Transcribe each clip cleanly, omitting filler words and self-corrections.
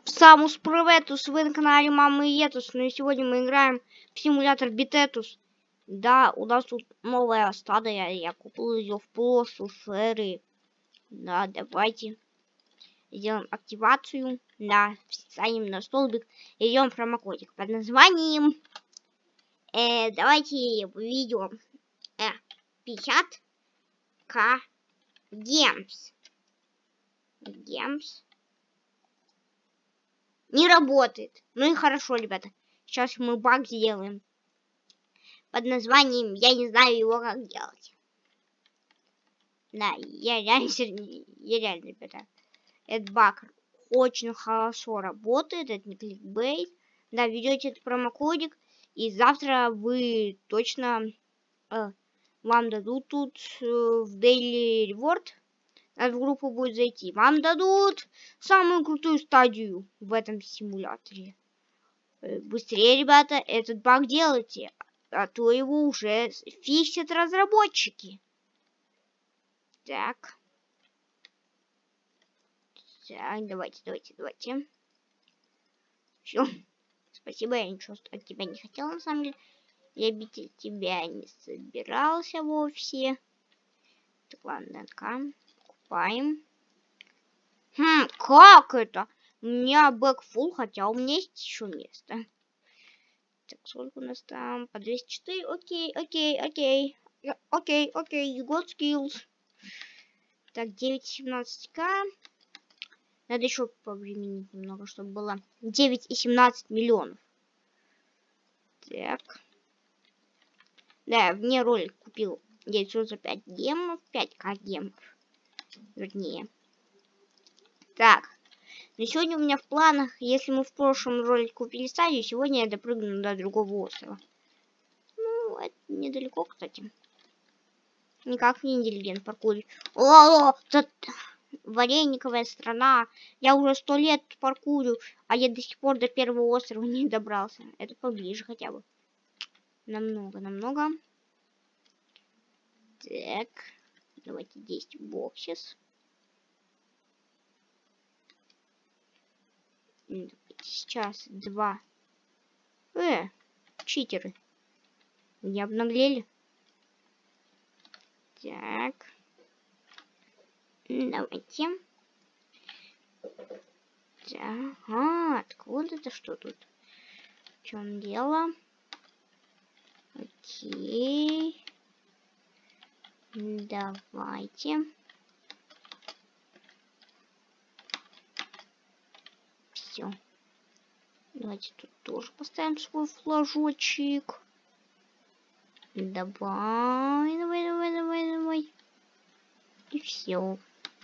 Самус Приветус, вы на канале Мамы и Етус, ну и сегодня мы играем в симулятор Битетус. Да, у нас тут новая стадо, я купил ее в прошлой серии. Да, давайте сделаем активацию. Да, станем на столбик и идем промокодик под названием. Давайте введем 50к гемс. Не работает. Ну и хорошо, ребята. Сейчас мы баг сделаем. Под названием, я не знаю его как делать. Да, я реально, ребята. Этот баг очень хорошо работает. Это не кликбейт. Да, введете этот промокодик. И завтра вы точно вам дадут тут в Daily Reward. В группу будет зайти. Вам дадут самую крутую стадию в этом симуляторе. Быстрее, ребята, этот баг делайте, а то его уже фиксят разработчики. Так. Так, давайте. Все. Спасибо, я ничего от тебя не хотел, на самом деле. Я бить тебя не собирался вовсе. Так, ладно, покупаем. Как это? У меня бэкфул, хотя у меня есть еще место. Так, сколько у нас там? По 204. Окей, you got skills. Так, 9,17к. Надо еще повременить немного, чтобы было 9,17 миллионов. Так. Да, вне ролик купил яйцо за 5 гемов. 5к гемов. Вернее. Так. Но сегодня у меня в планах, если мы в прошлом ролике купили стадию, сегодня я допрыгну до другого острова. Ну, это недалеко, кстати. Никак не интеллигент паркурить. О, тут варениковая страна. Я уже 100 лет паркурю, а я до сих пор до первого острова не добрался. Это поближе хотя бы. Намного. Так. Давайте 10 боксис. Сейчас 2. Читеры. Не обнаглели. Так. Давайте. Так. Откуда это что тут? В чем дело? Окей. Давайте. Все. Давайте тут тоже поставим свой флажочек. Давай. И все.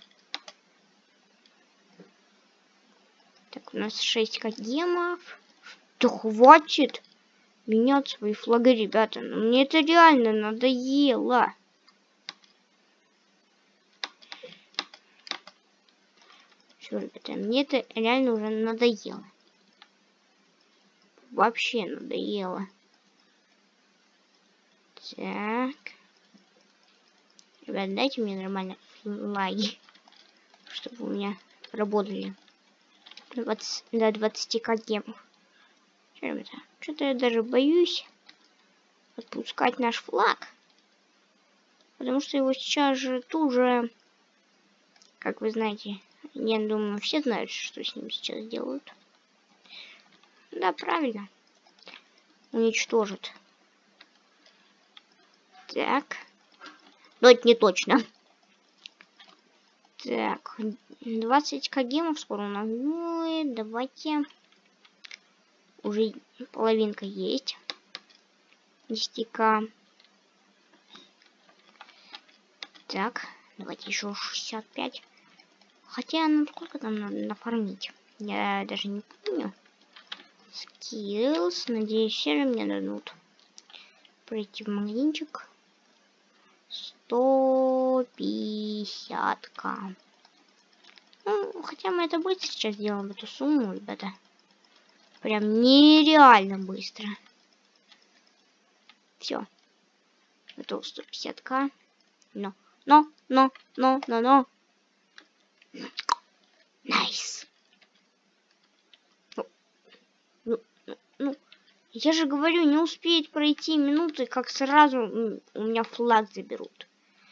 Так, у нас 6 гемов. Да хватит менять свои флаги, ребята. Но мне это реально надоело. Все, ребята, мне это реально уже надоело. Вообще надоело. Так. Ребят, дайте мне нормально флаги, чтобы у меня работали до 20к гемов. Что, ребята, что-то я даже боюсь отпускать наш флаг. Потому что его сейчас же тоже, как вы знаете, я думаю, все знают, что с ним сейчас делают. Да, правильно. Уничтожат. Так. Но это не точно. Так. 20 гемов скоро у нас. Ну и давайте. Уже половинка есть. 10к. Так. Давайте еще 65. Хотя, ну сколько там надо нафармить? Я даже не помню. Skills. Надеюсь, все же мне дадут. Пройти в магазинчик. 150к. Ну, хотя мы это быстро сейчас сделаем, эту сумму, ребята. Прям нереально быстро. Все. Готово 150к. Но. Найс. Я же говорю, не успеет пройти минуты, как сразу у меня флаг заберут.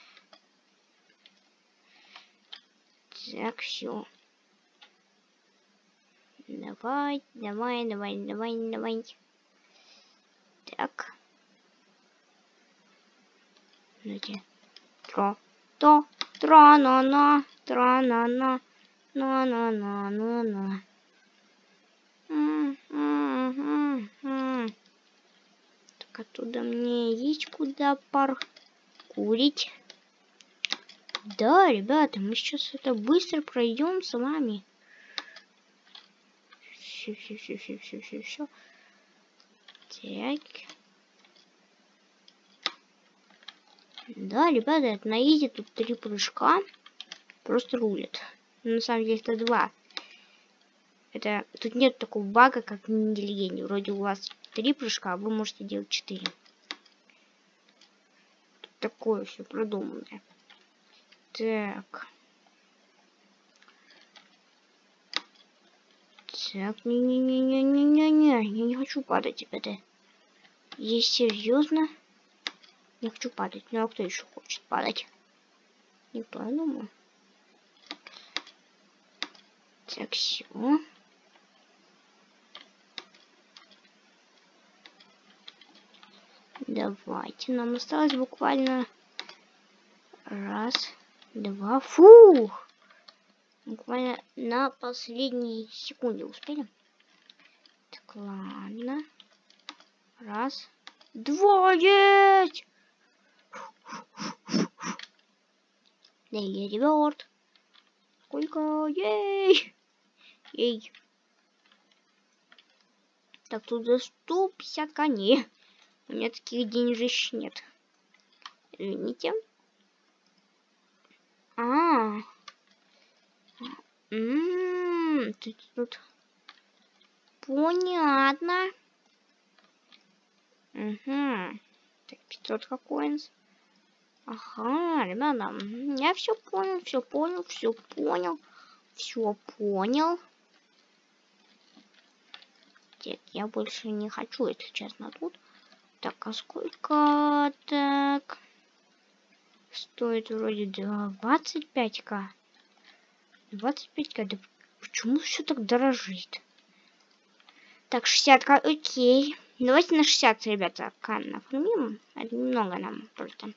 Так, все. Давай. Так. Ну-ка. Тра-на-на. На-на-на-на-на. Так, оттуда мне есть куда паркурить. Да, ребята, мы сейчас это быстро пройдем с вами. Все. Так. Да, ребята, это на изи, тут 3 прыжка. Просто рулит. На самом деле это 2. Это тут нет такого бага, как в Мини-легенде. Вроде у вас 3 прыжка, а вы можете делать 4. Тут такое все продуманное. Так. Так, не-не-не-не-не-не-не. Я не хочу падать, ребята. Я серьезно? Не хочу падать. Ну а кто еще хочет падать? Никто, я думаю. Так, все. Давайте. Нам осталось буквально 1, 2. Фух! Буквально на последней секунде успели. Так, ладно. 1, 2, есть! Daily reward. Сколько? Ей! Ей! Так, тут за 150 коней. У меня таких денежищ нет. Извините. Тут понятно. Угу. Так, 500 коинс. Ага, ребята, я все понял. Так, я больше не хочу, если честно, тут. Так, а сколько так? Стоит вроде 25к. 25к, да почему все так дорожит? Так, 60к, окей. Давайте на 60, ребята, нафармим. Это немного нам просто.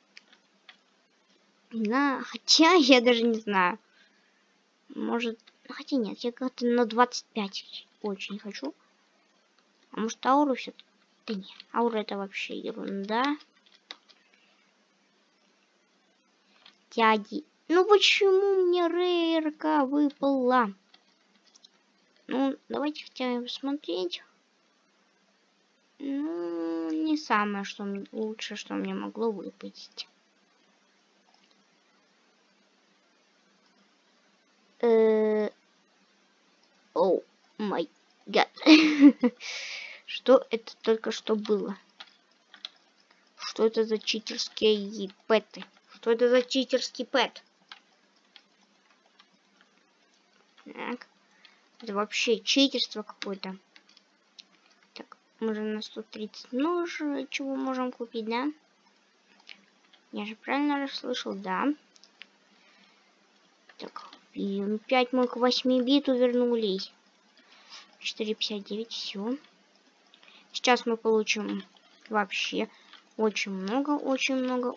Хотя я даже не знаю. Может, хотя нет, я как-то на 25 очень хочу. А может ауру все-таки? Да нет, аура это вообще ерунда. Дяди. Ну почему мне рейрка выпала? Ну, давайте хотя бы посмотреть. Ну, не самое что лучше, что мне могло выпасть. О май гад. Что это только что было? Что это за читерские пэты? Что это за читерский пэт? Так. Это вообще читерство какое-то. Так, мы же на 130 нож, чего можем купить, да? Я же правильно расслышал, да. Так, 5 мы к 8 биту вернулись. 4,59, все. Сейчас мы получим вообще очень много, очень много.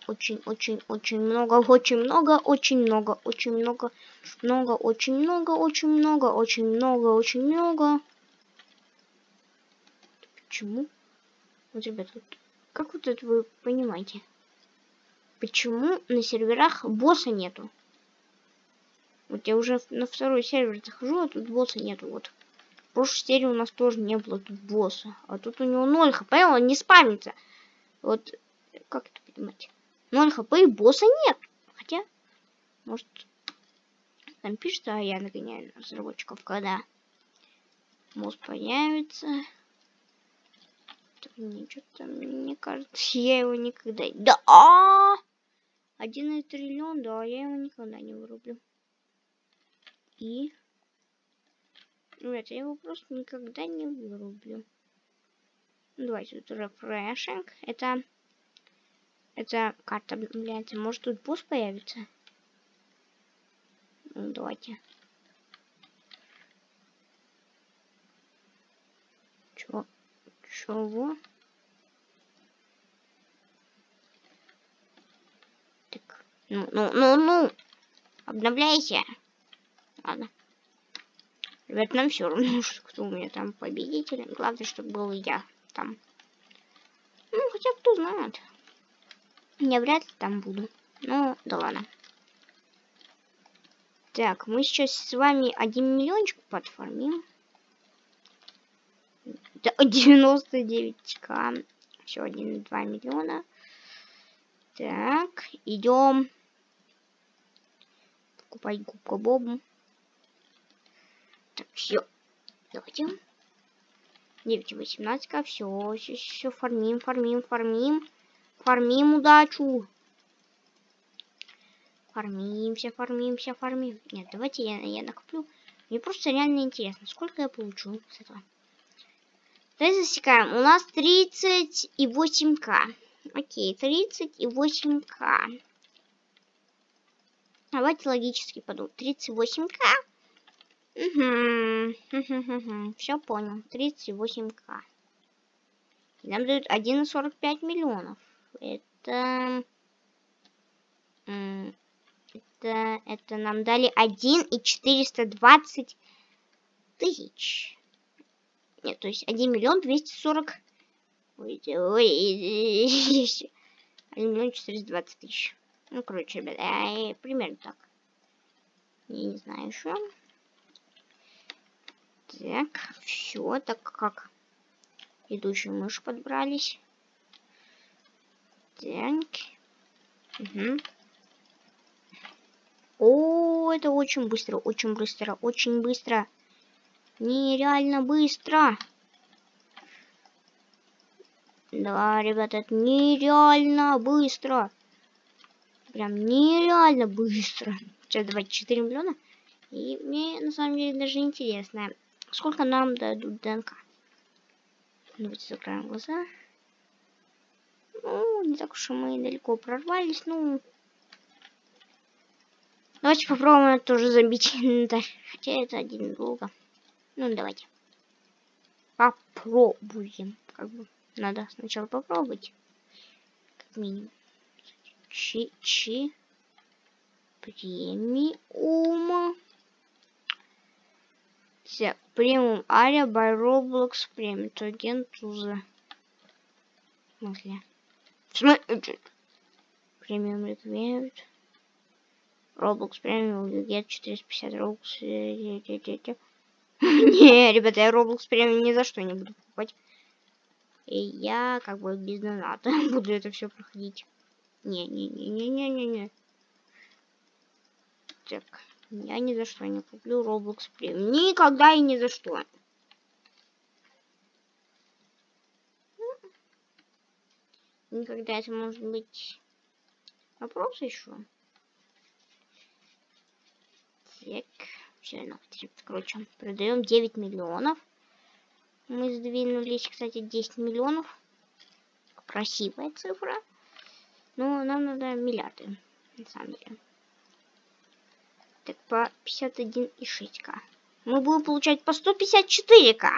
Почему? Вот, ребята, вот, как вот это вы понимаете? Почему на серверах босса нету? Вот я уже на второй сервер захожу, а тут босса нету, вот. В прошлой серии у нас тоже не было тут босса. А тут у него 0 хп, он не спамится. Вот, как это понимать? 0 хп и босса нет. Хотя, может, там пишется, а я нагоняю разработчиков, когда босс появится. Так, мне что-то, мне кажется, я его никогда... Да! 1 триллион, да, я его никогда не вырублю. И... Ребята, я его просто никогда не вырублю. Давайте тут рефрешинг. Это карта обновляется. Может тут босс появится? Ну, давайте. Чего? Так, ну. Обновляйся. Ладно. Ребят, нам все равно, что кто у меня там победитель. Главное, чтобы был я там. Ну, хотя кто знает. Я вряд ли там буду. Ну, да ладно. Так, мы сейчас с вами 1 миллиончик подформим. Да, 99к. Все, 1,2 миллиона. Так, идем покупать губку Бобу. Так, все. Давайте. 9,18к. Все, фармим. Фармим удачу. Фармим. Нет, давайте я накоплю. Мне просто реально интересно, сколько я получу с этого. Давайте засекаем. У нас 38к. Окей, 38к. Давайте логически подумаем. 38к. Угу. Все понял. 38к. Нам дают 1,45 миллионов. Это нам дали 1,420 тысяч. Нет, то есть 1 миллион 240. 1 миллион 420 тысяч. Ну, короче, ребята, примерно так. Я не знаю еще. Так, все, так как идущую мышь подбрались. Так. Угу. О, это очень быстро. Нереально быстро. Да, ребята, это нереально быстро. Прям нереально быстро. Сейчас давайте 4 миллиона. И мне на самом деле даже интересно, сколько нам дадут ДНК. Давайте закроем глаза. Ну, не так уж и мы далеко прорвались. Ну, давайте попробуем тоже забить инвентарь. Хотя это один долго. Ну, давайте. Попробуем. Как бы надо сначала попробовать. Как минимум. Премиум. Так, премиум Ария by Roblox премиум. То агент уже. В смысле? Премиум реквирирует. Roblox премиум get 450 Roblox. Не, ребята, я Roblox премиум ни за что не буду покупать. И я как бы без доната буду это все проходить. Не. Так, я ни за что не куплю Roblox премиум. Никогда и ни за что. Никогда это может быть вопрос еще. Так, все, короче, продаем 9 миллионов. Мы сдвинулись, кстати, 10 миллионов. Красивая цифра. Но нам надо миллиарды, на самом деле. Так, по 51,6к. Мы будем получать по 154к.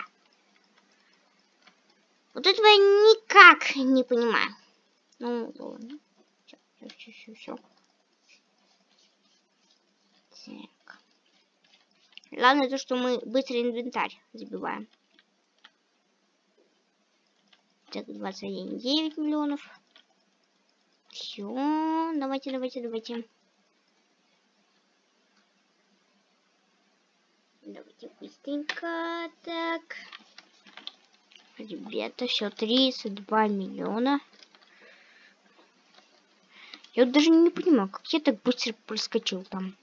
Вот этого я никак не понимаю. Ну, ладно. Все. Так. Главное то, что мы быстро инвентарь забиваем. Так, 21,9 миллионов. Все, давайте. Давайте быстренько. Так. Ребята, все, 32 миллиона. Я вот даже не понимаю, как я так быстро проскочил там.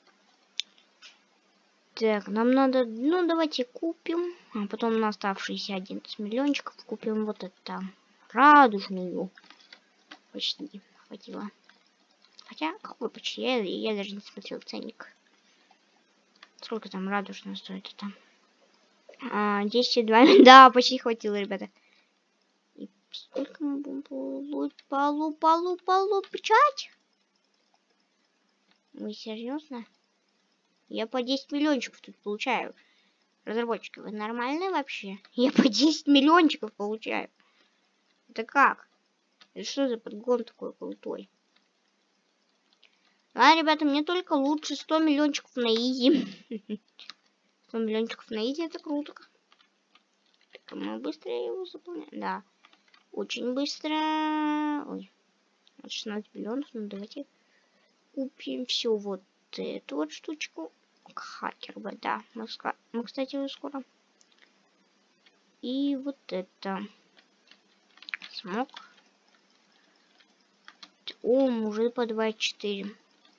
Так, нам надо, ну давайте купим, а потом на оставшиеся 11 миллиончиков купим вот это радужную. Почти хватило. Хотя, какой почти, я даже не смотрел ценник. Сколько там радужная стоит это? 10,2, да, почти хватило, ребята. И Сколько мы будем получать? Вы серьезно? Я по 10 миллиончиков тут получаю. Разработчики, вы нормальные вообще? Я по 10 миллиончиков получаю. Это как? Это что за подгон такой крутой? А, ребята, мне только лучше 100 миллиончиков на изи. 100 миллиончиков на изи, это круто. Так, мы быстро его заполняем. Да. Очень быстро. Ой. 16 миллионов. Ну, давайте купим все вот эту вот штучку. Хакер бы, да. Мы, кстати, его скоро. И вот это. Смог. О, уже по 24.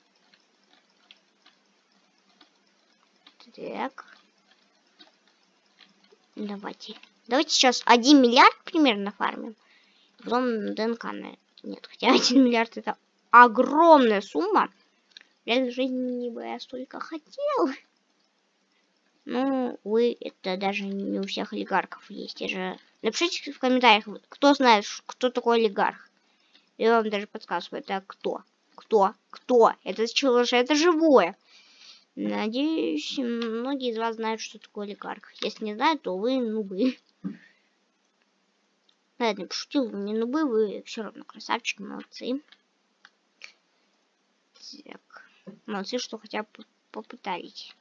Так. Давайте сейчас 1 миллиард примерно фармим. Потом ДНК, нет, хотя 1 миллиард это огромная сумма. В реальной жизни бы я столько хотел. Ну, вы, это даже не у всех олигархов есть. Я же... Напишите в комментариях, кто знает, кто такой олигарх. Я вам даже подсказываю, это кто? Кто? Это человек, это живое. Надеюсь, многие из вас знают, что такое олигарх. Если не знают, то вы нубы. Ладно, пошутил, вы не нубы, вы все равно красавчики, молодцы. Так, молодцы, что хотя бы попытались.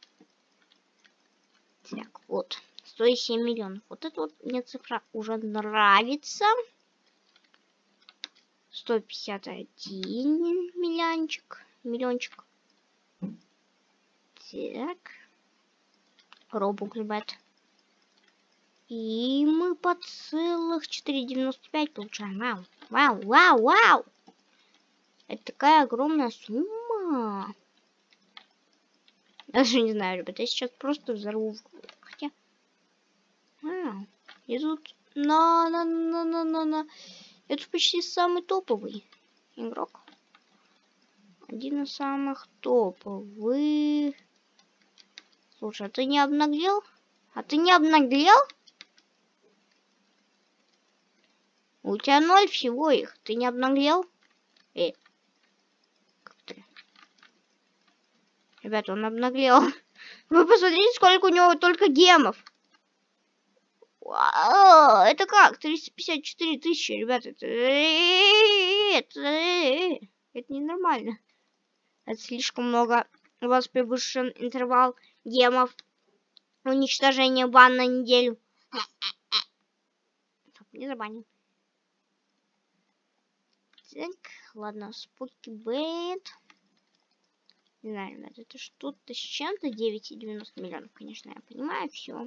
Так, вот, 107 миллионов. Вот это вот мне цифра уже нравится. 151 миллиончик. Так. Робок, ребят. И мы по целых 4,95 получаем. Вау. Это такая огромная сумма. Даже не знаю, ребят. Я сейчас просто взорву. Хотя... я тут... Я тут почти самый топовый игрок. Один из самых топовых. Слушай, а ты не обнаглел? У тебя 0 всего их. Ты не обнаглел? Как ты? Ребята, он обнаглел. Вы посмотрите, сколько у него только гемов. Вау, это как? 354 тысячи, ребята. Это ненормально. Это слишком много. У вас превышен интервал гемов. Уничтожение бан на неделю. Не забанил. Так, ладно, Спуки Бэйт. Не знаю, ребят, это что-то с чем-то. 9,90 миллионов, конечно, я понимаю, все.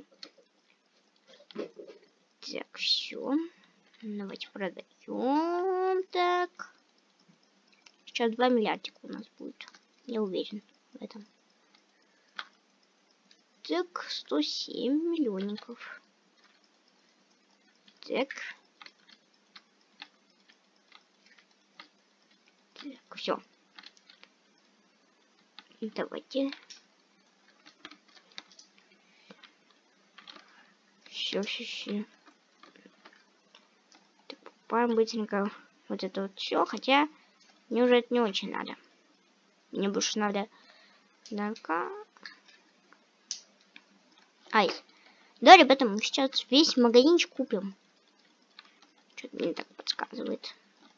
Так, все. Давайте продаем. Так. Сейчас 2 миллиардика у нас будет. Я уверен в этом. Так, 107 миллионников. Так. Так, все. Давайте. Все. Так, покупаем быстренько вот это вот все, хотя мне уже это не очень надо. Мне больше надо ДНК. Ай. Да, ребята, мы сейчас весь магазинчик купим. Что-то мне так подсказывает.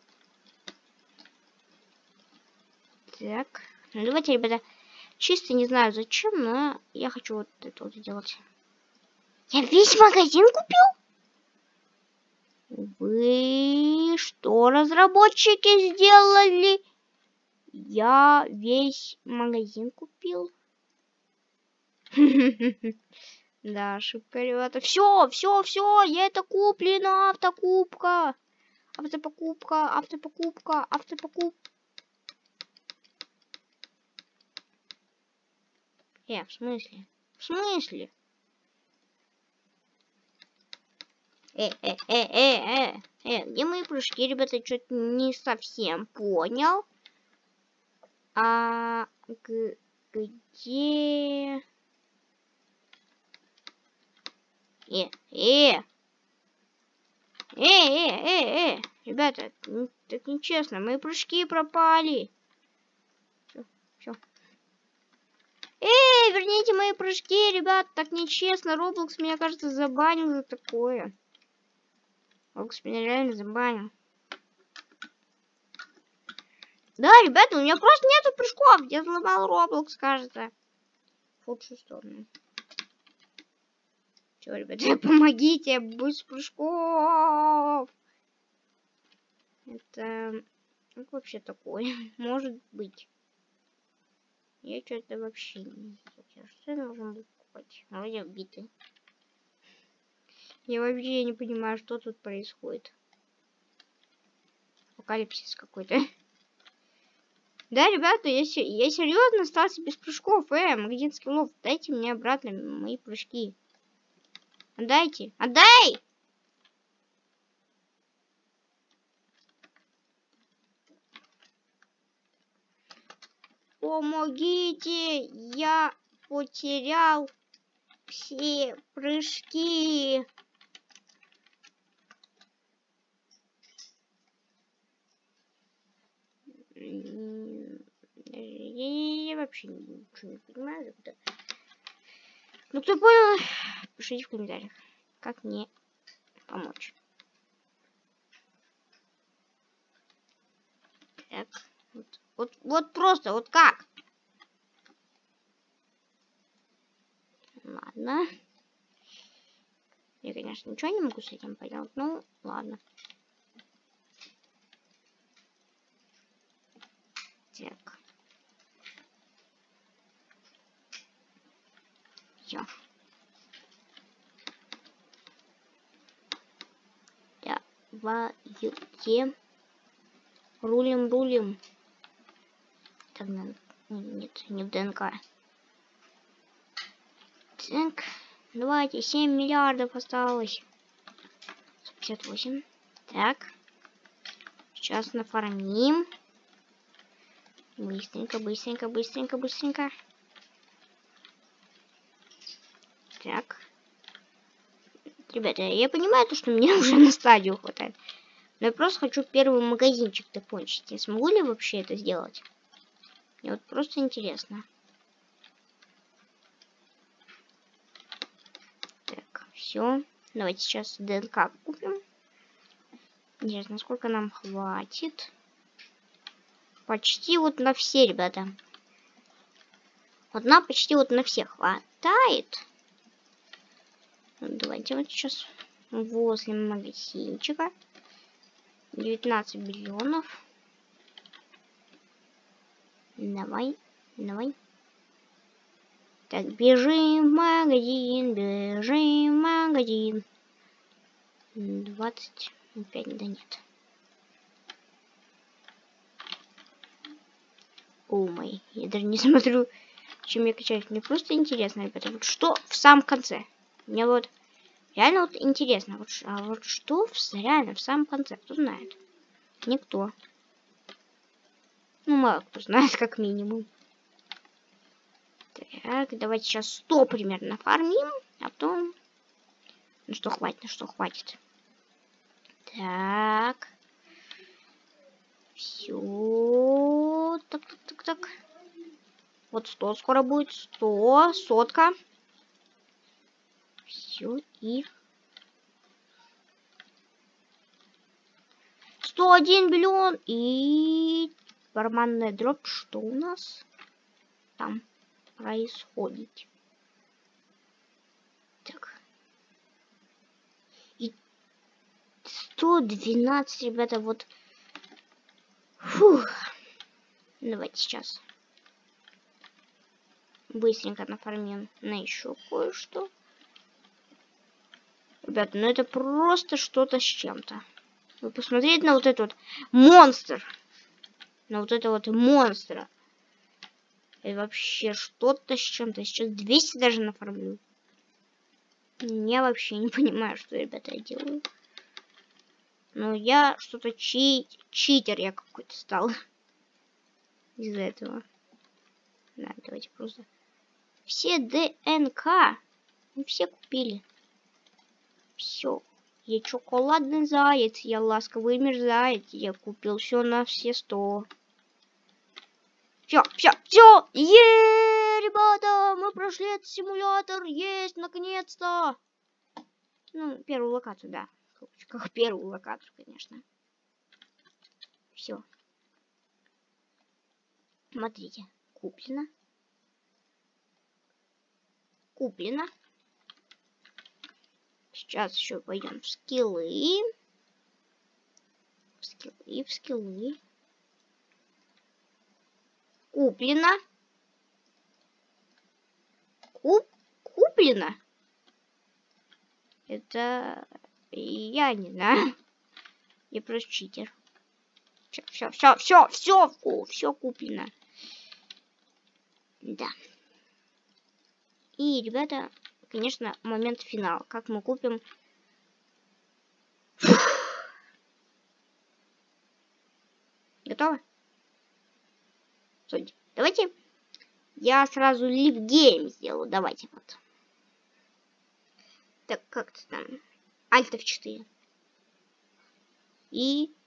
Так. Ну, давайте, ребята, чисто не знаю зачем, но я хочу вот это вот сделать. Я весь магазин купил? Вы что, разработчики, сделали? Я весь магазин купил. Да, ошибка, ребята. Все, я это куплено, автопокупка. В смысле? Где мои прыжки, ребята, что-то не совсем понял. А где... Ребята, так нечестно. Мои прыжки пропали. Все. Верните мои прыжки, ребят. Так нечестно. Роблокс меня, кажется, забанил за такое. Роблокс меня реально забанил. Да, ребята, у меня просто нету прыжков. Я взломал Роблокс, кажется. В лучшую сторону. Чё, ребята, помогите, без прыжков. Это... Как вообще такое? Может быть. Я что-то вообще не знаю. Что я должен был покупать? Вроде биты. Я вообще не понимаю, что тут происходит. Апокалипсис какой-то. Да, ребята, я серьезно остался без прыжков. Магазин скиллов, дайте мне обратно мои прыжки. Отдайте. Отдай! Помогите! Я потерял все прыжки. Я вообще ничего не понимаю. Ну, кто понял, пишите в комментариях, как мне помочь. Так, вот просто, вот как? Ладно. Я, конечно, ничего не могу с этим поделать. Ну, ладно. Так. Все. Давайте. Рулим. Так, нет, не в ДНК. Так, давайте, 7 миллиардов осталось. 158. Так. Сейчас нафармим. Быстренько. Так. Ребята, я понимаю, что мне уже на стадию хватает. Но я просто хочу первый магазинчик закончить. Я смогу ли вообще это сделать? Мне вот просто интересно. Так, все. Давайте сейчас ДНК купим. Интересно, сколько нам хватит? Почти вот на все, ребята. Вот нам почти вот на всех хватает. Давайте вот сейчас возле магазинчика. 19 миллионов. Давай. Так, бежим в магазин. 25, да нет. О май, я даже не смотрю, чем я качаюсь. Мне просто интересно, ребята, вот что в самом конце. Мне вот реально вот интересно, вот что реально в самом конце, кто знает? Никто. Ну, мало кто знает, как минимум. Так, давайте сейчас 100 примерно фармим, а потом... Ну что хватит. Так. Все. Так. Вот 100 скоро будет. 100, сотка. Все, и... 101 миллион. И... Барабанная дробь. Что у нас там происходит? Так. И 112, ребята, вот... Фух. Давайте сейчас быстренько нафармим на еще кое-что. Ребята, ну это просто что-то с чем-то. Вы посмотрите на вот этот вот монстр. На вот этого вот монстра. И вообще что-то с чем-то. Сейчас 200 даже нафармлю. Я вообще не понимаю, что, ребята, я делаю. Но я что-то читер я какой-то стал. Из-за этого. Да, давайте просто... Все ДНК. Мы все купили. Все. Я шоколадный заяц, я ласковый мерзавец, я купил все на все 100. Все, ребята, мы прошли этот симулятор, есть, наконец-то. Ну, первую локацию, да, как первую локацию, конечно. Все. Смотрите, куплено. Куплено. Сейчас еще пойдем в скиллы. В скиллы. Куплено. Куплено. Это я не знаю. Я просто читер. Все куплено. Да. И, ребята, конечно, момент финала. Как мы купим... Готово? Давайте я сразу Live Game сделаю. Давайте вот. Так, как-то там. Alt F4. И